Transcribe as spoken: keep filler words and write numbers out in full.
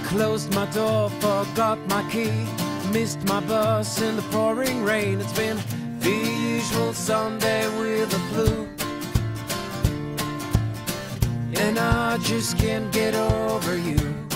Closed my door, forgot my key, missed my bus in the pouring rain. It's been the usual Sunday with the flu, and I just can't get over you.